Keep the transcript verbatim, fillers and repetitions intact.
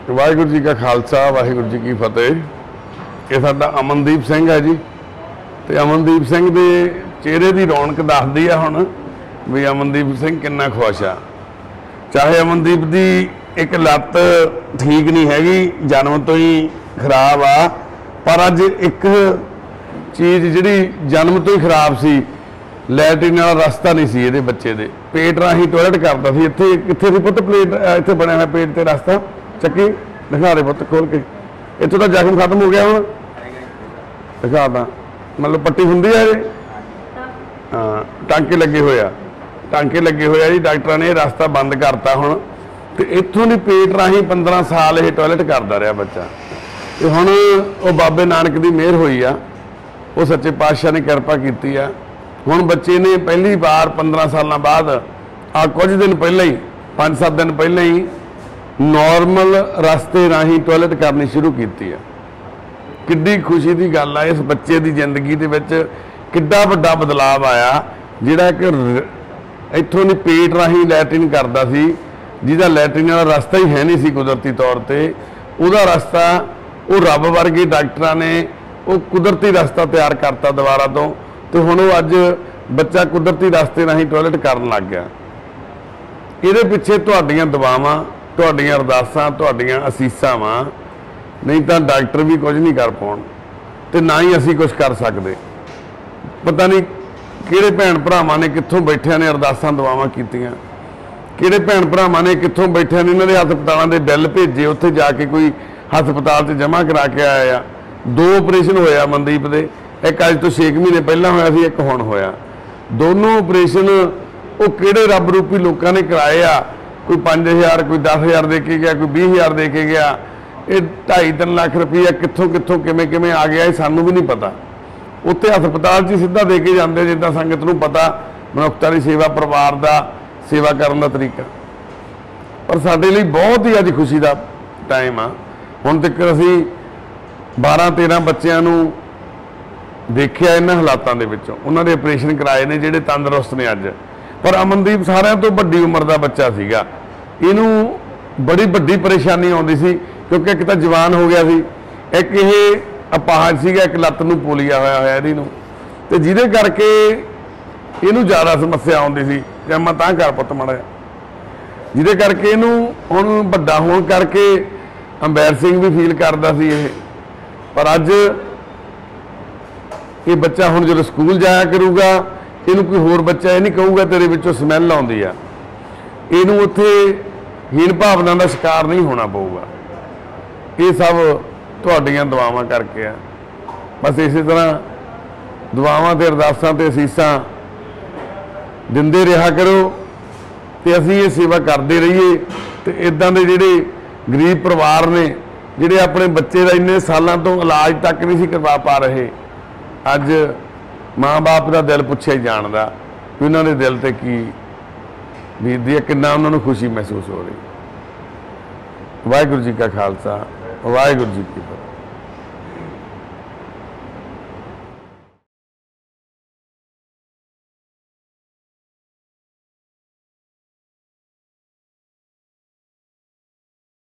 वाहिगुरू जी का खालसा वाहिगुरू जी की फतेह। ये साडा अमनदीप सिंह है जी। तो अमनदीप सिंह के चेहरे की रौनक दसदी है हुण भी अमनदीप सिंह कितना खुश आ। चाहे अमनदीप की एक लत्त ठीक नहीं हैगी, जन्म तो ही खराब आ, पर अज एक चीज़ जिहड़ी जन्म तो ही खराब सी, लैटरिन वाला रस्ता नहीं सी, ये बच्चे दे पेट राही टॉयलेट करता सी। इत्थे कित्थे सी पुत्त प्लेट इत्थे बनया हुआ पेट ते रस्ता, चक्की दिखा दे पुत्त खोल के। इत्थों तो जख्म खत्म हो गया, हुण दिखा दा मतलब पट्टी हुंदी है जी। हाँ टांके लगे हुए आ, टांके लगे हुए आ जी। डॉक्टर ने रास्ता बंद करता हुण, तो इत्थों दी पेट राही पंद्रह साल ये टॉयलेट करता रहा बच्चा। तो हुण वो बाबे नानक की मेहर हुई आ, वो सच्चे पातशाह ने कृपा की आ। हुण बच्चे ने पहली बार पंद्रह साल बाद आ कुछ दिन पहले ही पाँच सत्त दिन पहले ही नॉर्मल रास्ते राही टॉयलेट करनी शुरू की है। किड्डी खुशी की गल है, इस बच्चे की जिंदगी के विच किड्डा वड्डा बदलाव आया, जिहड़ा कि इत्थों दी पेट राही लैटरिन करता सी, जिहदा लैटरिन वाला रास्ता ही है नहीं सी कुदरती तौर पर, उहदा रास्ता वो रब वर्गे डॉक्टरां ने वो कुदरती रास्ता तैयार करता दोबारा तो। तो हुण अज बच्चा कुदरती रास्ते राही टॉयलेट करन लग गया। इहदे पिछे तुहाडीआं दुआवां, तुहाडीआं अरदासां, तुहाडीआं असीसां वां, नहीं तो डॉक्टर भी कुछ नहीं कर पाउण ते ना ही असीं कुछ कर सकते। पता नहीं किहड़े भैण भरावां ने कित्थों बैठिਆਂ ने अरदासां दुआवां कीतियां, किहड़े भैण भरावां ने कित्थों बैठिਆਂ ने इन्हां दे हस्पतालों के बिल भेजे, उत्थे जाके कोई हस्पताल से जमा करा के आया। दो ऑपरेशन होया मनदीप दे, एक अज तो छे महीने पहला होया सी, एक हुण होया। दोनों ऑपरेशन वो किहड़े रब रूपी लोगों ने कराए आ, कोई पाँच हज़ार कोई दस हज़ार दे के गया, कोई बीस हज़ार दे के गया। ये ढाई तीन लाख रुपया कित्थों कित्थों किवें किवें आ गया, ये सानूं भी नहीं पता। उत्थे हस्पताल च सीधा दे के जाते, जिद्दां संगत नूं पता मनुखता की सेवा, परिवार का सेवा करने का तरीका। पर साडे लई बहुत ही अज खुशी का टाइम आ। हुण तक असीं बारह तेरह बच्चों नूं देखिया इन्हां हालातां दे विचों, उन्हां दे ऑपरेशन कराए ने जिहड़े तंदरुस्त ने अज। पर अमनदीप सारिਆਂ तो वड्डी उम्र का बच्चा सीगा, इनू बड़ी वड्डी परेशानी आउंदी सी, क्योंकि एक तो जवान हो गया सी, एक ये अपाहज सीगा, एक लत्त नूं पोलिया होया होया इहदी नूं, ते जिहदे करके इनू ज़्यादा समस्या आउंदी सी। जे मैं तां कर पुੱਤ माड़ा, जिहदे करके इनू हुण वड्डा होण करके अंबैरसिंग भी फील करदा सी ये। पर अज ये बच्चा हुण जो स्कूल जाया करूगा, इनू कोई होर बच्चा ये नहीं कहूगा तेरे विचों स्मैल आउंदी आ, इनू उत्थे हीन भावना का शिकार नहीं होना पऊगा। ये सब तुहाडीआं दुआवां करके आ। बस इसी तरह दुआवां ते अरदासां ते असीसां दिंदे रहा करो, ते असीं ये सेवा करते रहिए। ते इदां दे जिहड़े गरीब परिवार ने, जिहड़े अपने बच्चे का इन्ने सालों तो इलाज तक नहीं सी करवा पा रहे, अज माँ बाप का दिल पुछिया ही जानदा कि उन्होंने दे दिल ते की बीतदी है, किन्ना उन्होंने खुशी महसूस हो रही। वाहिगुरू जी का खालसा वाहिगुरू जी की फतेह।